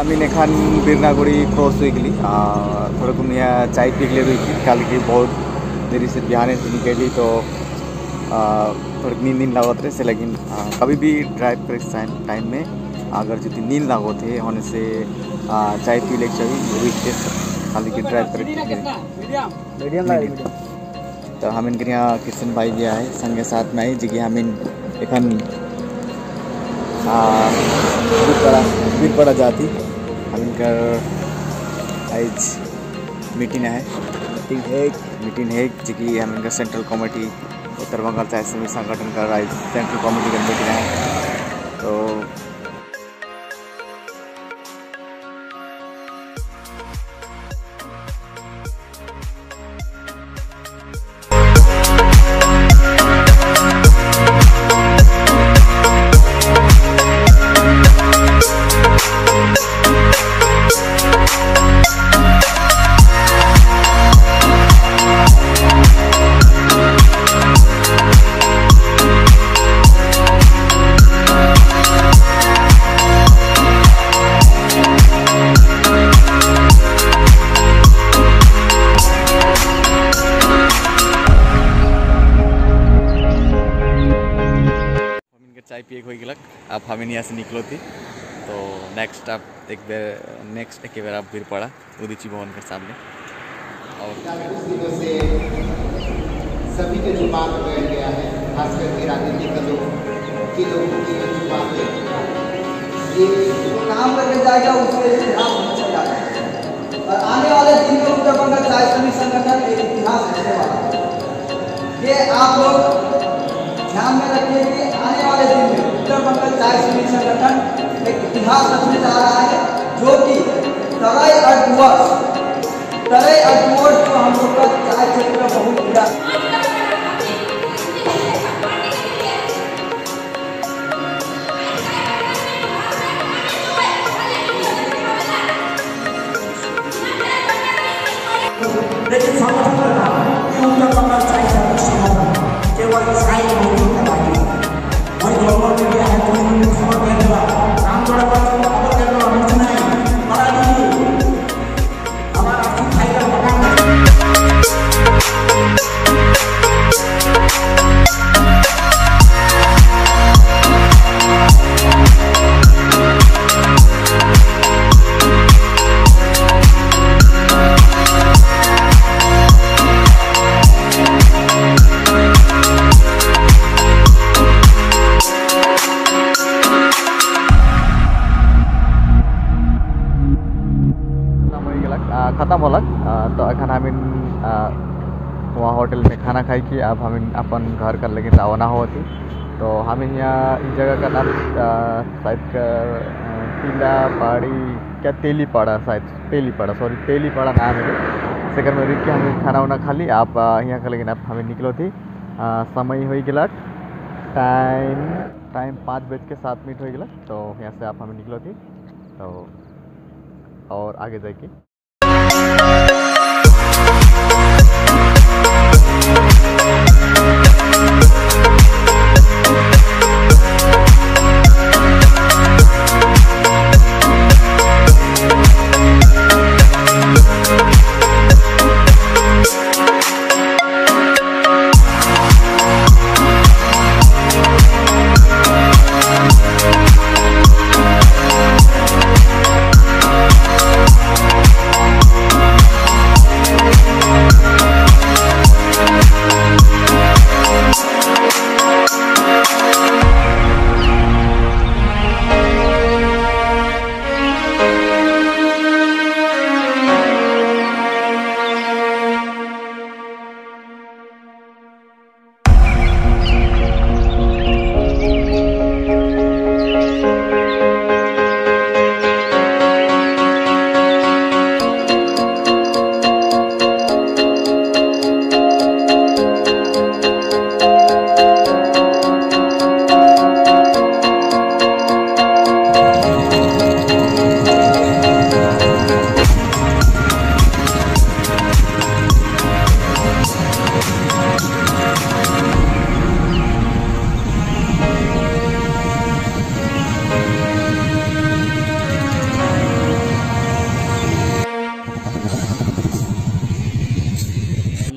हमें एखान बिरनागुड़ी क्रॉस हुई गली थोड़ा कुनिया चाय पिघले हुई थी कल की बहुत देरी से बिहाने से निकली तो थोड़ी नींद लागत रहे से लेकिन कभी भी ड्राइव करे टाइम में अगर जो नींद लागत है होने से चाय पी ले चाहिए खाली की ड्राइव करे मीडियम तो हम इनके यहाँ किशन भाई भी आए संगे साथ में आई जी हम एखन बीरपाड़ा जाती हम इनका आज मीटिंग है जी कि हम इनका सेंट्रल कमेटी उत्तर बंगाल चाय श्रमिक संगठन का सेंट्रल कमेटी का मीटिंग है तो चाय पिए हो गलक अब हम यहाँ से निकलो थी तो नेक्स्ट आप एक बार आप बीरपाड़ा उदीची भवन के सामने और कुछ दिनों से सभी के जो बात बैठ गया है खास करके राजनीतिक लोगों की जो बात है ये काम करके जाएगा उसके इतिहास बन जाएगा और आने वाले दिन में उत्तर बंगाल चाय श्रमिक संगठन एक इतिहास रहने वाला है। ये आप लोग ध्यान में रखिए कि आने वाले दिन में उत्तर बंगाल चाय श्रमिक संगठन एक इतिहास रचने जा रहा है जो कि तराई अर्थवर्ष को हम लोग का चाय क्षेत्र में बहुत बुरा लेकिन संगठन का नाम उत्तर बंगाल चाय श्रमिक संगठन केवल चाय नहीं करवाई और गवर्नमेंट ने है कोई खबर देने वाला नाम जोड़ा पर खबर देने वाला कुछ नहीं बड़ा नहीं हमारा फायदा मकान ख़त्म होलक तो अखन हम वहाँ होटल में खाना खाई कि अब हम अपन घर कर लेकिन रवाना होती तो हम यहाँ इस जगह का नाम शायद तेलीपाड़ा नाम है सेकर में रुक के हम खाना वाना खा ली आप यहाँ का लेकिन अब हमें निकलो थी समय हो गया टाइम 5:07 हो गया तो यहाँ से आप हमें निकलो थी तो और आगे जाके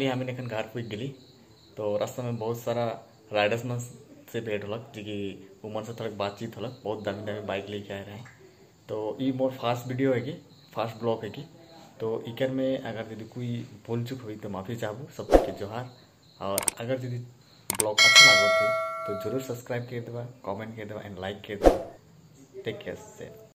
हमें एखन घर पुग गली तो रास्ता में बहुत सारा राइडर्स मन से भेंट होलक जी कि उमन से थोड़ा बातचीत होलक। बहुत दामी दामी बाइक लेके आए रहे हैं। तो ये मोर फास्ट वीडियो है कि फास्ट ब्लॉग है कि तो इकर में अगर यदि कोई भूल चूक हुई तो माफ़ी चाहूँ सबके जोहार। और अगर यदि ब्लॉग अच्छा लागो थे तो जरूर सब्सक्राइब कर देवा, कमेंट कर देवा एंड लाइक कर देवा। टेक केयर से।